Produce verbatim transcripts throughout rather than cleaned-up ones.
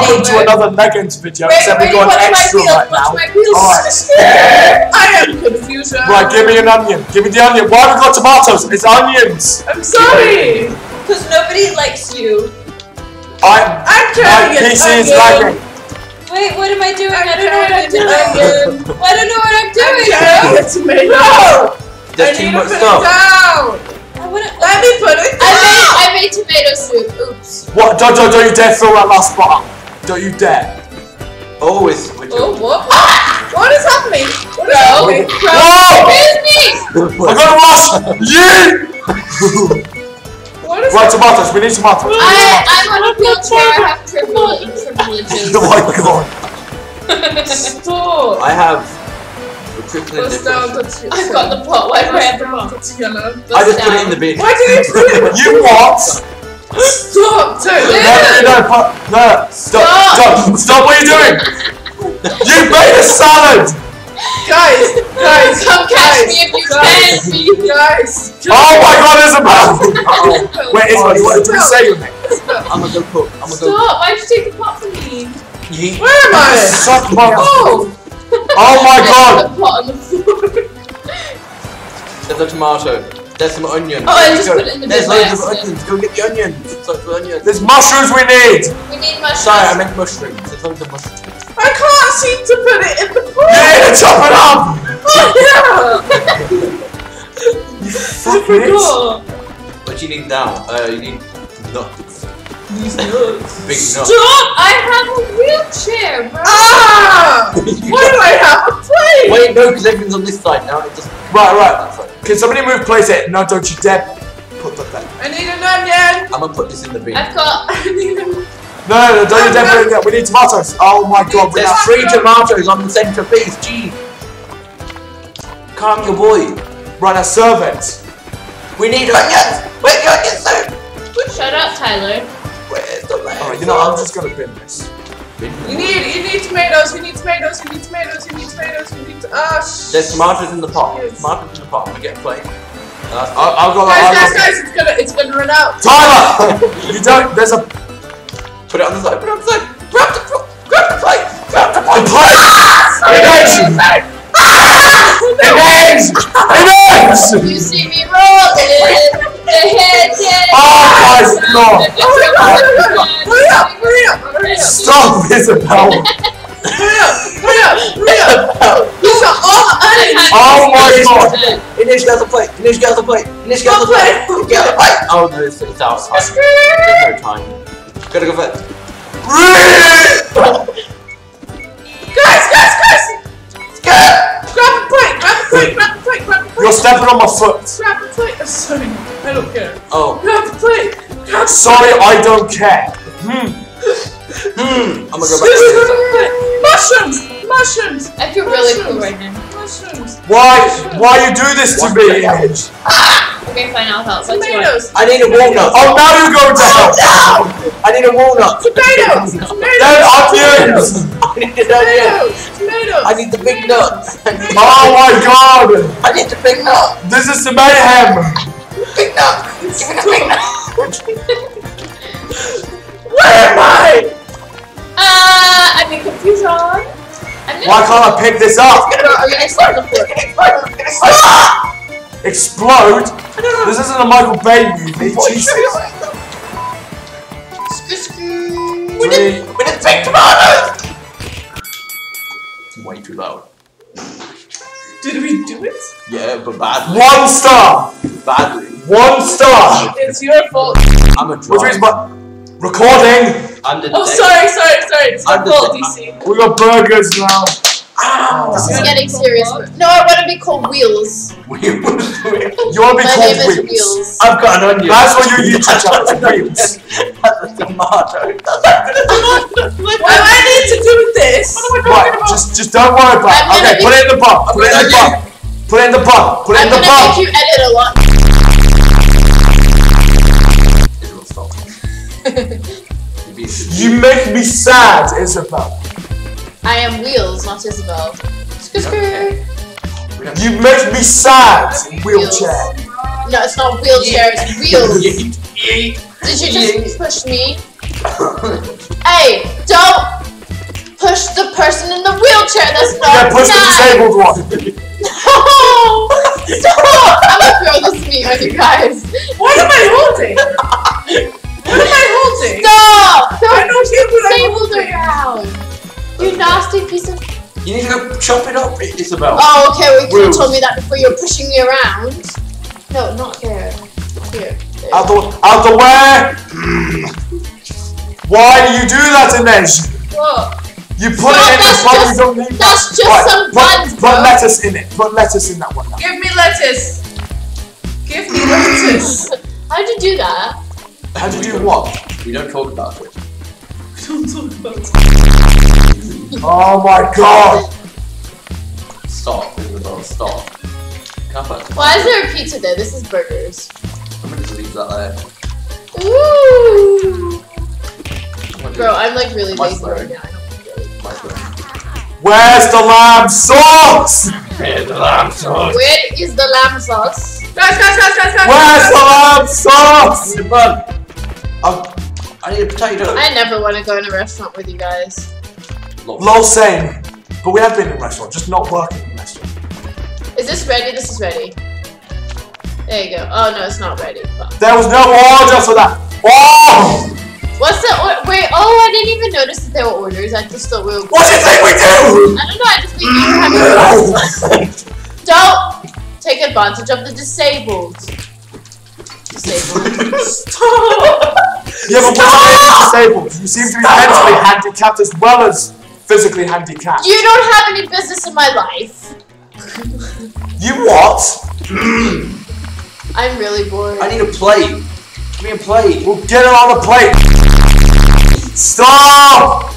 welcome to another Leggings video. Wait, Except wait, we got watch an my extra wheels, right watch now. my wheels. Alright. I am confused. Right, give me an onion. Give me the onion. Why have we got tomatoes? It's onions. I'm sorry. Because nobody likes you. I'm. I'm My carrying P C is onion. lagging. Wait, what am I doing? I'm I don't know what I'm doing. onion. I don't know what I'm doing. I'm carrying a tomato. No. There's I too need to much put stuff. it down. I wouldn't. Let me put it I down. made, I made tomato soup. Oops. What? Don't, don't, don't you dare throw that last spot. Don't you dare. Always. Oh, what? What is happening? What is Bro, happening? bro, Whoa! excuse me. I'm gonna rush you. What is Right, happening? tomatoes. We need tomatoes. We need I, tomatoes. I'm on a wheelchair. I have privilege, privileges. Oh my god. Stop. I have a crippling Bust down depression. the I've got the pot. Why do I have the pot? Bust yellow. I just put it in the bin. Why did you do it? You what? Stop, dude. No, no, no, no, no. Stop, stop, stop. What are you doing? You made a salad. Guys, guys, Come catch guys, me if you guys, can, me. guys. Oh my god, Isabel. Oh. Wait, Isabel, you wanted to be say with me? I'm gonna go cook. I'm gonna go cook. Stop! Why'd you take the pot from me? Yeet. Where am I? Suck my Oh, Oh my I god. put the pot on the floor. There's a tomato. There's some onions. Oh, I Let's just go. put it in the There's bin by loads of accident. onions. Go get the onions. Lots of onions. There's mushrooms we need. We need mushrooms. Sorry, I meant mushrooms. There's loads of mushrooms. I can't seem to put it in the You pot. need to chop it up. Oh, You yeah. fucking idiot. Difficult. What do you need now? Uh, you need nuts. These nuts. Big nuts. Stop! I have a wheelchair, bro. Ah! Why do I have a plate? Wait, no, because everything's on this side now. It just Right, right. Can somebody move place it? No, don't you dare put that there. I need an onion. I'm gonna put this in the bin. I've got. I need a. No, no, no, don't you dare put it there. We need tomatoes. Oh my god, we There's have three tomatoes on the centerpiece. Gee. Calm your boy. Right, now serve it. We need onions. Where's the onion soup? Shut up, Tyler. Where's the lamb? Alright, you know, I'm just gonna bin this. You need, you need tomatoes. You need tomatoes. You need tomatoes. You need tomatoes. You need. Ah, sh. There's tomatoes in the pot. Yes. Tomatoes in the pot. I'm gonna get a plate. Uh, I'll, I'll go. Guys, I'll guys, go. guys! It's gonna, it's gonna run out. Tyler, you don't. There's a put it on the side. Put it on the side. Grab the grab the plate. Grab the a plate. place. It is. It is. It is. You see me rolling. The head, head. Oh my god. Hurry up! Hurry up! Hurry up! Stop, Isabel. Hurry up! Hurry up! Hurry up! These are all onions. Oh my god. Inish gets a plate. Inish gets a plate. Inish gets a plate. Get a plate. Oh no, it's, it's out. There's no time. Gotta go first. Guys, guys, guys! Grab the plate! Grab the plate! Grab the plate! Grab the plate! You're stepping on my foot. Grab the plate! I'm sorry. I don't care. Oh. Grab the plate! Grab the Sorry, I don't care. Hmm. Hmm. I'm gonna go back to this. plate! Mushrooms! Mushrooms! I feel really cool right now. Mushrooms! Why? Why you do this to me? Okay, fine, I'll help. What do you want? Tomatoes! I need a walnut. Oh, now you're going to help. I need a walnut. Tomatoes! Then Tomatoes! onions. I need an onion. Tomatoes! Tomatoes! I need the big nut. I need, Oh my god. I need the big nut. This is the mayhem. Big nut. Give me the big nut. Where am I? Uh, I'm in confusion. I'm Why can't I pick this up? I'm gonna start the floor. Explode? This isn't a Michael Bay movie. Jesus. We need, we need big tomatoes. It's way too loud. Did we do it? Yeah, but badly. One star. Badly. One star. It's your fault. I'm a Which drive. means my recording. I'm the Oh, deck. sorry, sorry, sorry. It's your I'm the fault, deck. D C. We got burgers now. Ow. This is getting serious. No, I want to be called Wheels. You want to be My called name is Wheels? Wheels. I've got an onion. That's what your YouTube channel is, Wheels. That's a tomato. What do I need to do with this? What am I Right, talking about? just just don't worry about I'm it. Okay, gonna put it in the bun. Put it in the bun. Put it in the bun. Put it I'm in the gonna make bun. you edit a lot. It will stop. You make me sad, Isabel. I am Wheels, not Isabel. Skr skr. You make me sad, wheelchair. No, it's not wheelchair, it's wheels. Did you just push me? Hey, don't push the person in the wheelchair. That's not Yeah, push nice. the disabled one. No! Stop! I'm gonna throw this meat on you guys. What am I holding? What am I holding? Stop! I don't care what I'm disabled holding. around. You nasty piece of. You need to go chop it up, Isabel. Oh, okay. Well, you could have Rude. told me that before you were pushing me around. No, not there. Here. There. Out the, out the way! Why do you do that, Inej? What? You put No, it in the that's pot, just- you don't need that's that. just Right, some put, buns, put bro. lettuce in it. Put lettuce in that one now. Give me lettuce. Give me lettuce. How'd you do that? How do you do what? We don't talk about it. Don't talk about it. Oh my god! Stop, Isabel, stop. Can't put a Why is there a pizza there? This is burgers. I'm gonna just leave that there. Ooh. I'm gonna do Bro, I'm like really My lazy sorry. right now. I don't really. my turn. Where's the lamb sauce? Here's the lamb sauce. Where is the lamb sauce? Guys, guys, guys, guys, guys. Where's the lamb I sauce? need a bun. Oh, I need a potato. I never want to go in a restaurant with you guys. Lol, same. But we have been in a restaurant, just not working in a restaurant. Is this ready? This is ready. There you go. Oh no, it's not ready. Fuck. There was no order for that. Oh! What's the or wait? Oh, I didn't even notice that there were orders. I just thought we were. What do you think we do? I don't know. I just think you were having fun. Don't take advantage of the disabled. Disabled. Stop. Yeah, but we're not disabled. You seem to be mentally handicapped as well as physically handicapped. You don't have any business in my life. You what? I'm really bored. I need a plate. Give me a plate. We'll get it on the plate. Stop!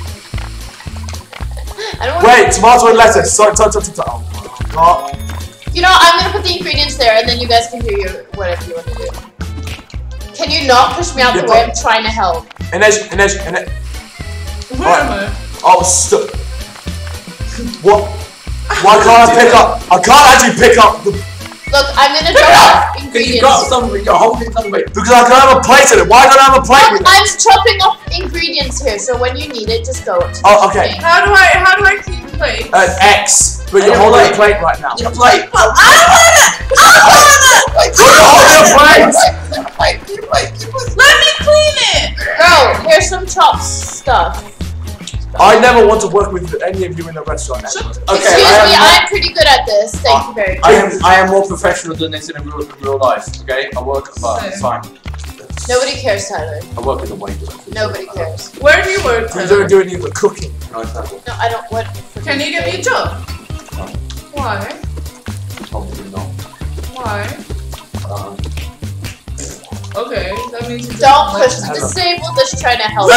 I don't want Wait, tomato and lettuce. Sorry, sorry, sorry, sorry. Oh my god. You know, I'm gonna put the ingredients there, and then you guys can do your whatever you want to do. Can you not push me out Yeah, the way? but- I'm trying to help. Inej, Inej, Inej. Where am I? Oh, stop. What? Why can't I pick up? I can't actually pick up the. Look, I'm gonna drop Because ingredients. you got something, you're holding something. Because I don't have a plate in it. Why don't I have a plate Look, with it? I'm chopping up ingredients here, so when you need it, just go. To Oh, the okay. thing. How do I? How do I clean plates? An X. But I you're have a holding a plate. plate right now. Need a plate. I want it. I want it. You're holding a plate! Plate, need a plate, need a plate. Let me clean it. Bro, here's some chopped stuff. I never want to work with any of you in a restaurant. Shut ever. Okay, Excuse I am me, more- I'm pretty good at this. Thank you very much. I am I am more professional than this in real, in real life. Okay, I work at the bar. It's fine. Nobody cares, Tyler. I work in the waiter. Nobody cares. Where do you work? You Tyler? don't do any of the cooking. No, it's not. No, I don't. What? Can you give me a job? Why? Probably not. Why? Uh, Okay, that means you Don't push the Hello. disabled that's trying to help.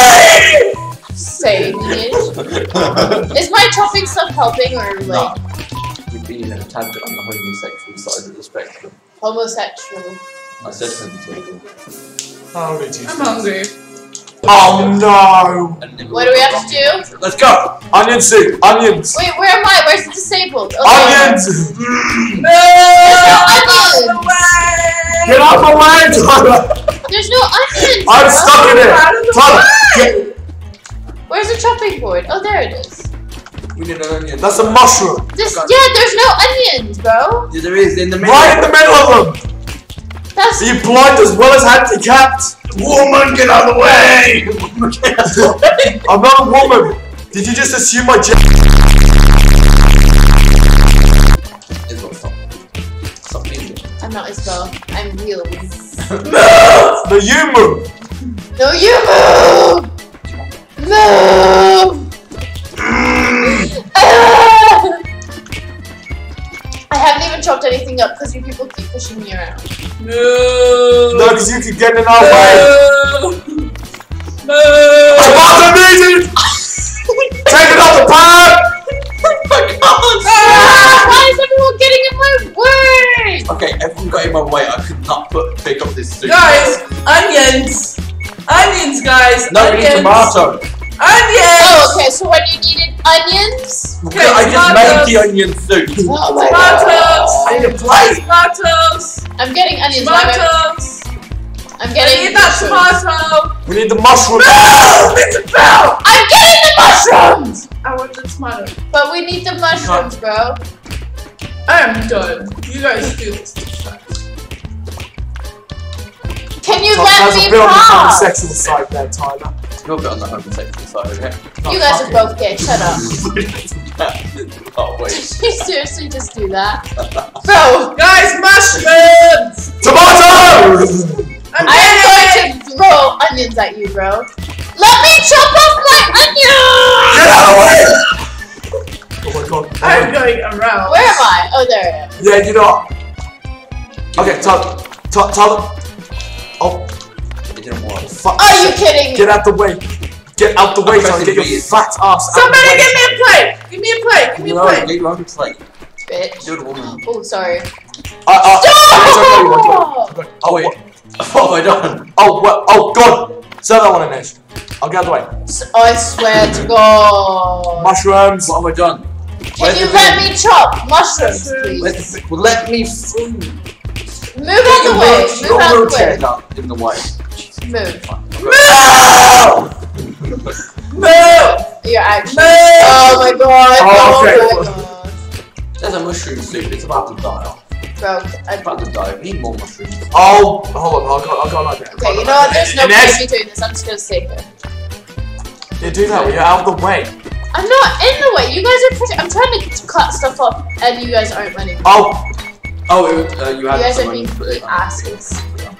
Say, is my chopping stuff helping or like no. You've been a tad bit on the homosexual side of the spectrum. homosexual? I said homosexual. How did you? I'm hungry. Oh no! And then What do we have to do? Let's go! Onion soup. Onions. Wait, where am I? Where's the disabled? Oh, Onions. No! Onions! Get out of the way, Tyler. There's no onions. I'm bro. stuck in it. Out of the Tyler. way! Get, Where's the chopping board? Oh, there it is. We need an onion. that's a mushroom. This, Got yeah, there's no onions, bro. Yeah, there is in the middle. Right in the middle of them. That's Are you blind as well as handicapped? Woman, get out of the way! I'm not a woman. Did you just assume my gender? Isabel, stop. Stop being it. I'm not Isabel. I'm real. No, you move. No, you move. Move. Ah! I haven't even chopped anything up because you people keep pushing me around. No! No, because you could get in our way. No! No! I got the meeting. Take it off the pan. Ah, why is everyone getting in my way? Okay, everyone got in my way. I could not put pick up this soup. Guys, onions! Onions, guys! No, we need onions! tomato. Onions! Oh, okay. So when you needed onions, Okay, I just tomatoes. made the onion soup. oh my god, Tomatoes! I need a plate. Tomatoes! I'm getting onions. Why am I- Tomatoes! I'm getting I need that tomato. We need the mushroom. No! Isabel! I'm getting the mushrooms! I want the tomato. But we need the mushrooms, bro. I am done. You guys do this too fast. Can you Tyler, let there's me a bit on the pause? homosexual side there, Tyler. You're a bit on the homosexual side, okay? You guys are both gay. Shut up. Oh, wait. Did you seriously just do that? Bro, Guys, mushrooms! Tomatoes! I'm I am going getting to throw onions at you, bro. Let me chop off my onions! Get out of the way! Oh my god. Oh I'm my- going around. Where am I? Oh, there I am. Yeah, you know. Okay, Tyler. Ty- Tyler. Oh, It didn't work. fuck. Are you kidding me? Get out the way. Get out the way, I'm Tyler. Get pressing your B. fat ass out Somebody the way. give me a plate! Give me a plate! Give me a No, plate! get your own plate. Bitch. You're the woman. Oh, sorry. Uh, uh, Stop! Oh, wait. What have I done? Oh, what? Oh, God. Serve that one in there. I'll get out the way. S- I swear to God. Mushrooms. What have I done? Can you let me chop mushrooms, please? Let, the, well, let me through. Move out the way. Move out the way. Up in the way. Move. Move! You're actually. Move! Oh my God. Oh, okay. Oh my God. There's a mushroom soup. It's about to die. Bro, It's I, about to die. We need more mushrooms. Oh, hold on. I'll go, I'll go like that. okay, you know what? There's no And point that's- in me doing this. I'm just gonna stay here. You do that when you're out of the way. I'm not in the way. You guys are pushing. I'm trying to cut stuff off, and you guys aren't letting me. Oh, Oh, it, uh, you You had guys are someone being put it complete on. asses.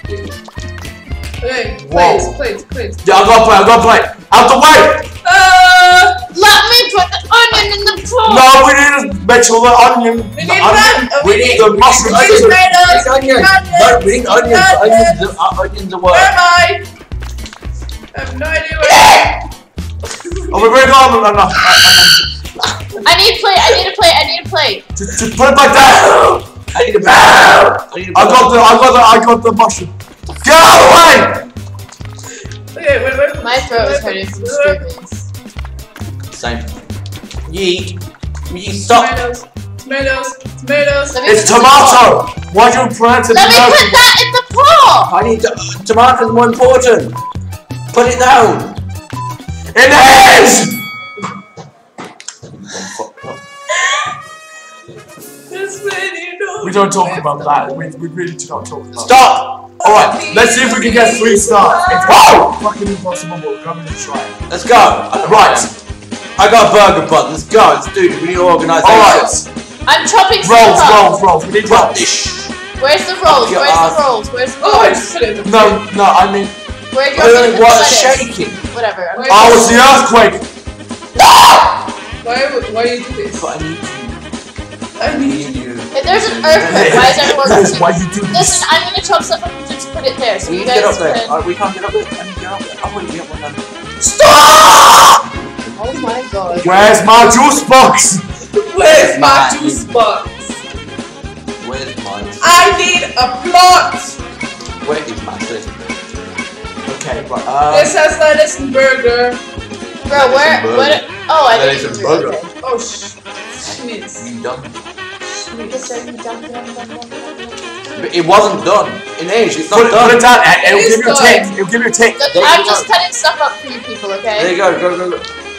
Hey, Whoa. plates, plates, plates. yeah, I'll go play. I'll go play. Out the way. Uh, Let me put the onion in the pot. No, we need to make sure the onion. we the need onion- that. uh, We need the mushroom. We need tomatoes. Onions! No, we need onions! Onions are, uh, onions are Where work. am I? I have no idea where I am. Oh, we're going on. No, no. I need a plate. I need a plate. I need a plate. Just, just put it back down. I need a bag. I need a I got the. I got the. I got the mushroom. Get out of the way. Okay, wait, wait. My throat is hurting from screaming. Same. Yeet. Yeet, stop. Tomatoes, tomatoes, tomatoes. Let me It's put this in the pot. tomato. Why do you plant it? Let me put that in the pot. I need to, tomatoes more important. Put it down. in the head. This man, you know. We don't talk about that. We, we really do not talk about that. Stop. Alright, let's see if we can get three stars. It's oh! fucking impossible, but we're going to try it. Let's go. Right. I got a burger bun. Let's go. Let's do it. We need to organise Alright. this. I'm chopping Rolls, stuff rolls, up. rolls. We need rolls. Rubbish. Where's the rolls? Your Where's ass. the rolls? Where's the Oh, I rolls? just put it in the No, no, I mean. Where do you want me to put the What? lettuce? Shaking. Whatever. I'm Wait. Oh, it's the earthquake. Why, why you do this? But I need you. I I need need you. If there's an earthquake, why is everyone That is pushing? why you do this. Listen, I'm gonna chop stuff up and just put it there, so We you need to get guys up there. can. Uh, we can't get up there. I need to get up there. I'm waiting up one Stop! Oh my God. Where's my juice box? Where's my Mine. juice box? Where's mine? I need a plot. Where is my list? Okay, right. Uh, This has lettuce and burger. Bro, where? burger. What? Oh, I Lettuce didn't and do burger. it. Okay. Oh, sh. Schmitz. You done? Yes, sir, you done, done, done, done, done. But it wasn't done. In age, it's not put, it, done. put it down. and It'll It give is you a done. tick. It'll give you a tick. Look, There I'm you just go. cutting stuff up for you people, There okay? you go. Go, go, go.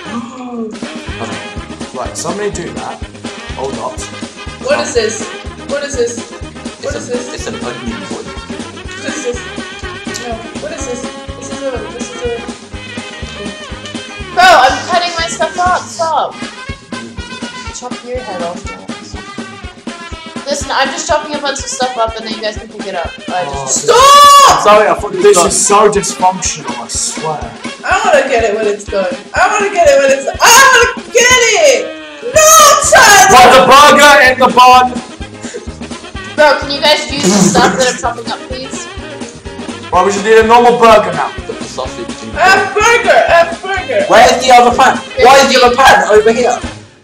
Right, somebody do that. Or not. What is this? What is this? What It's is a, this? it's an onion boy. What is this? No. What is this? This is a. This is a. Bro, I'm cutting my stuff up. Stop. Chop your head off. Listen, I'm just chopping a bunch of stuff up, and then you guys can pick it up. I just. Stop! Sorry, I thought it was This done. is so dysfunctional, I swear. I want to get it when it's done. I want to get it when it's. I want to get it. No, Tyler. Put the burger in the bun. Bro, can you guys use the stuff that I'm chopping up, please? Right, we should need a normal burger now. Put the sausage in I have burger. I have burger. Where's the other pan? Why is the other pan over here?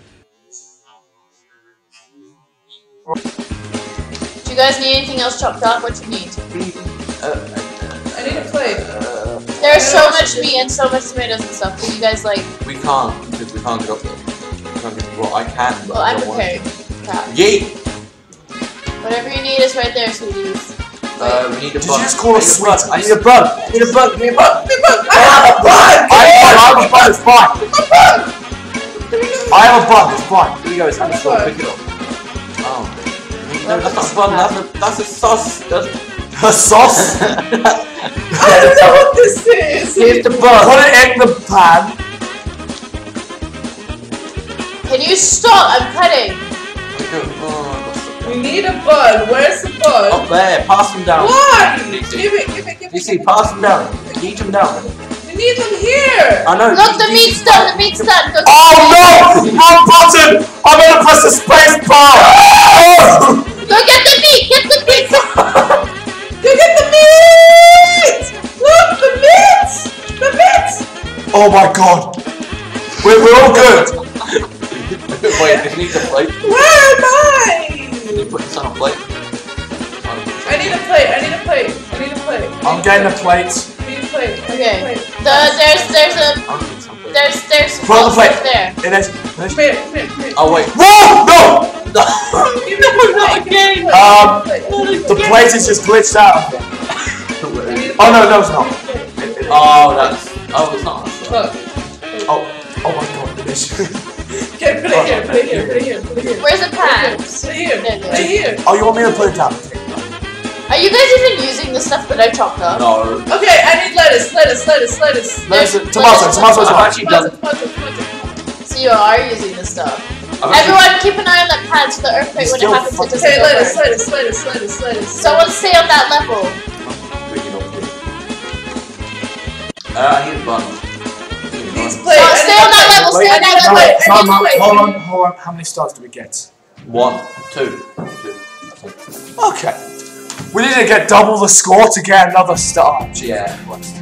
Do you guys need anything else chopped up? What you need? Uh, I need a plate. uh, There's so much meat and so much tomatoes and stuff. Can you guys like? we can't because we can't get up there. We can't get, well, I can, but Well, I I'm don't want prepared. to. Crap. Yeet! Whatever you need is right there, sweeties. Uh, we need a Did bun. you just call I us need a sweet? bun. I need a bun. I need a bun. Give me a bun. Give me a bun. I have a bun. I have a bun, it's fine. A bun. I have a bun, it's fine. Here we go, it's on the floor. Pick it up. Oh. No, that's not a bun. That's a, that's a sauce. That's A sauce? I don't know what this is. Here's the bun. Put it in the pan. Can you stop? I'm cutting. We need a bun. Where's the bun? Up there. Pass them down. Why? You see, Give it, give it, give it. you see, pass them down. Eat them down. We need them here. I know. Look, the you- meat's done. The meat's done. Go Oh no! Wrong button! I'm gonna press the space bar! Oh! Go get the meat. Get the meat. Go get the meat. Look, the meat. The meat. Oh my god! We're, we're all good! Wait, this needs a plate. Where am I? Can you put this on a plate? I need a plate. I need a plate. I need a plate. I'm getting a plate. I need a plate. I need Okay. a plate. The there's there's a I'll get some plate. there's there's Put on the plate. there. It is. Come here, come here, come here. Oh wait. Whoa! No! Give me a plate. Give me a plate. Um, Give me a plate. The plate is just glitched out. I need a Oh no, plate. no, it's not. It- it- Oh, that's. Oh, it's not. Look. Oh, oh my god, it is. Okay, put it here. Put it here. Put it here. Put it here. Where's the pan? Put it here. Put it here. Oh, you want me to put it down? Are you guys even using the stuff that I chopped up? No. Okay, I need lettuce. Lettuce. Lettuce. Lettuce. Lettuce, There's- tomato, lettuce- tomato, I've tomato. actually done. Tomato, tomato, tomato. So you are using the stuff. I've actually, Everyone, keep an eye on that pan so the earthquake when it Still happens it doesn't Okay, go lettuce. burn. Lettuce. Lettuce. Lettuce. Lettuce. Someone stay on that level. Uh, I need a bun. Needs So plate. I stay need on that plate. level. Stay I on need that a level. plate. I Time need a out. plate. Hold on, hold on. How many stars do we get? One, two, two. Okay. We need to get double the score to get another star. Yeah.